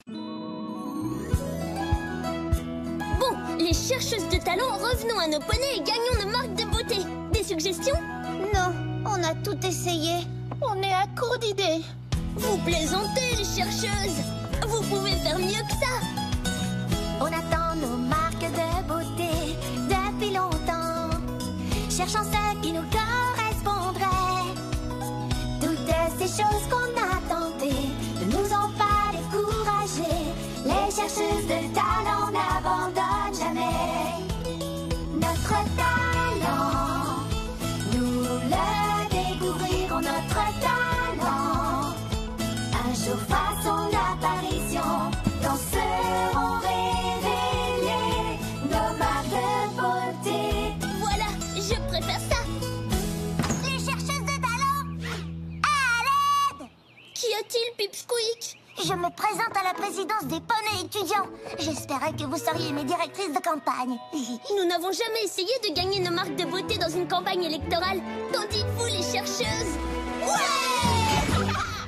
Bon, les chercheuses de talent, revenons à nos poneys et gagnons nos marques de beauté. Des suggestions? Non, on a tout essayé. On est à court d'idées. Vous plaisantez, les chercheuses. Vous pouvez faire mieux que ça. On attend nos marques de beauté depuis longtemps, cherchant ce qui nous correspondrait. Toutes ces choses qu'on a tentées ne nous ont pas découragés. Les chercheuses de talent n'abandonnent jamais. Notre talent, nous le découvrirons, notre talent. Un jour fera son apparition, quand seront révélées nos marques de beauté. Voilà, je préfère ça. Les chercheuses de talent, à l'aide! Qu'y a-t-il, Pipsqueak? Je me présente à la présidence des poneys étudiants. J'espérais que vous seriez mes directrices de campagne. Nous n'avons jamais essayé de gagner nos marques de beauté dans une campagne électorale. Qu'en dites-vous, les chercheuses? Ouais!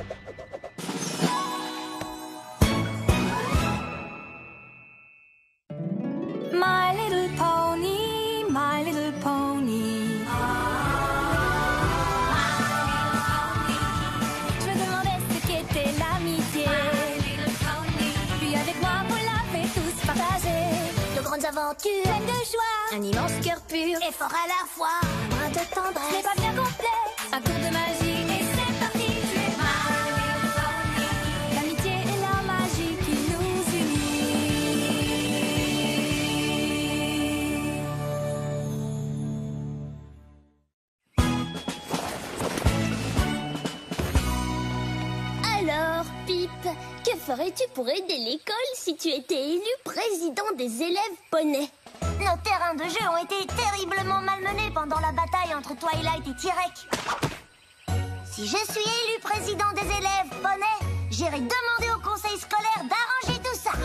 My little pony, my little pony. Je me demandais ce qu'était l'amitié. Puis avec moi, vous l'avez tous partagé. De grandes aventures, Pleine de joie, un immense cœur pur, et fort à la fois. un brin de Ce n'est tendresse. pas bien complet, un tour de magie, et c'est parti. Tu es my little pony. L'amitié et la magie qui nous unit. Alors, Pip, que ferais-tu pour aider l'école si tu étais élu président des élèves poneys? Nos terrains de jeu ont été terriblement malmenés pendant la bataille entre Twilight et Tirek. Si je suis élu président des élèves poneys, j'irai demander au conseil scolaire d'arranger tout ça.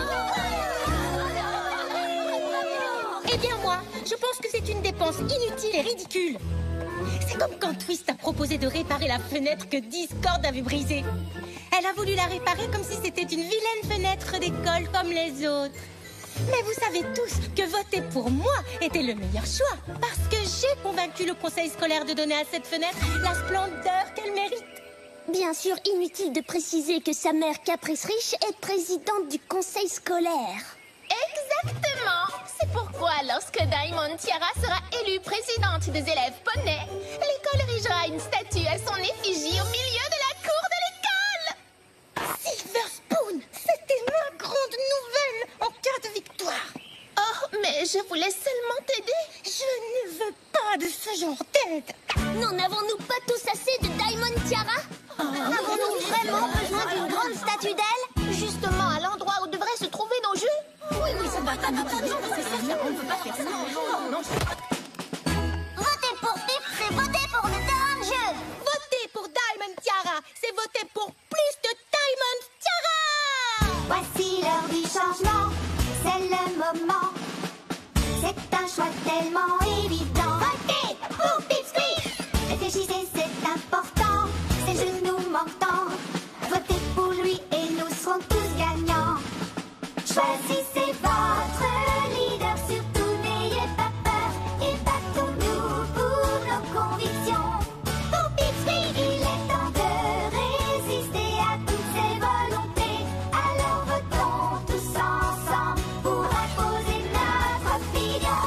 Eh bien moi, je pense que c'est une dépense inutile et ridicule. C'est comme quand Twist a proposé de réparer la fenêtre que Discord avait brisée. Elle a voulu la réparer comme si c'était une vilaine fenêtre d'école comme les autres. Mais vous savez tous que voter pour moi était le meilleur choix, parce que j'ai convaincu le conseil scolaire de donner à cette fenêtre la splendeur qu'elle mérite. Bien sûr, inutile de préciser que sa mère Caprice Riche est présidente du conseil scolaire. Exactement. C'est pourquoi lorsque Diamond Tiara sera élue présidente des élèves poneys, l'école érigera une statue à son effigie au milieu de la cour de l'école. Silver Spoon, c'était ma grande nouvelle en cas de victoire. Oh, mais je voulais seulement t'aider. Je ne veux pas de ce genre d'aide. N'en avons-nous pas tous assez de Diamond Tiara? Avons-nous vraiment besoin d'une grande statue d'elle? Justement à l'endroit où devraient se trouver nos jeux. Oui, ça va. On ne peut pas faire ça. Non. Voter pour Pip, c'est voter pour le terrain de jeu. Voter pour Diamond Tiara, c'est voter pour plus de Diamond Tiara. Voici l'heure du changement, c'est le moment. C'est un choix tellement évident. Votez pour Pipsqueak. Réfléchissez, c'est important. Ses genoux manquent tant. Votez pour lui et nous serons tous gagnants. Choisissez votre leader, surtout n'ayez pas peur. Et battons-nous pour nos convictions. Pour Pipsqueak, il est temps de résister à toutes ces volontés. Alors votons tous ensemble pour imposer notre opinion.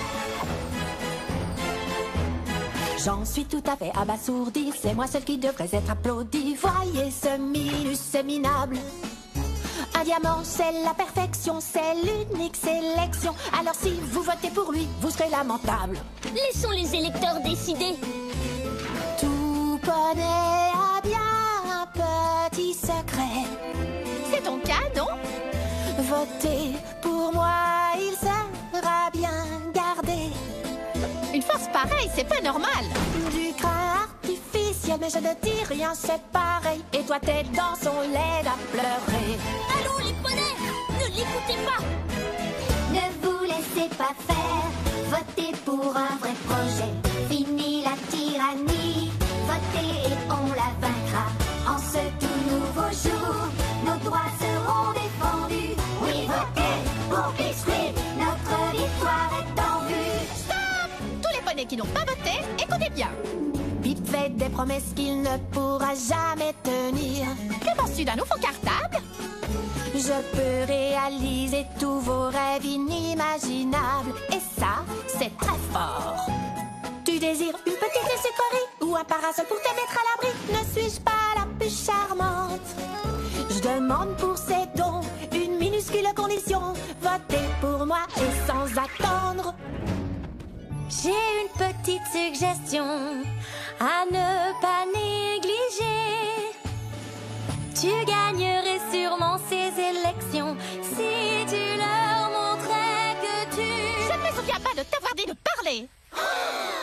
J'en suis tout à fait abasourdi, c'est moi seul qui devrais être applaudi. Voyez ce minus minable. Un diamant, c'est la perfection, c'est l'unique sélection. Alors si vous votez pour lui, vous serez lamentable. Laissons les électeurs décider. Tout poney a bien un petit secret. C'est ton cas, non? Votez pour moi, il sera bien gardé. Une force pareille, c'est pas normal. Du crin artificiel, mais je ne dis rien, c'est pareil. Et toi, t'es dans son lait à pleurer. Allons, les poneys! Ne l'écoutez pas! Ne vous laissez pas faire, votez pour un vrai projet. Fini la tyrannie, votez et on la vaincra. En ce tout nouveau jour, nos droits seront défendus. qui n'ont pas voté, écoutez bien. Pip fait des promesses qu'il ne pourra jamais tenir. Que penses-tu d'un nouveau cartable? Je peux réaliser tous vos rêves inimaginables. Et ça, c'est très fort. Tu désires une petite sucrerie ou un parasol pour te mettre à l'abri? Ne suis-je pas la plus charmante? Je demande pour ces dons une minuscule condition. Votez pour moi et sans attendre. J'ai une petite suggestion à ne pas négliger. Tu gagnerais sûrement ces élections si tu leur montrais que tu... Je ne me souviens pas de t'avoir dit de parler.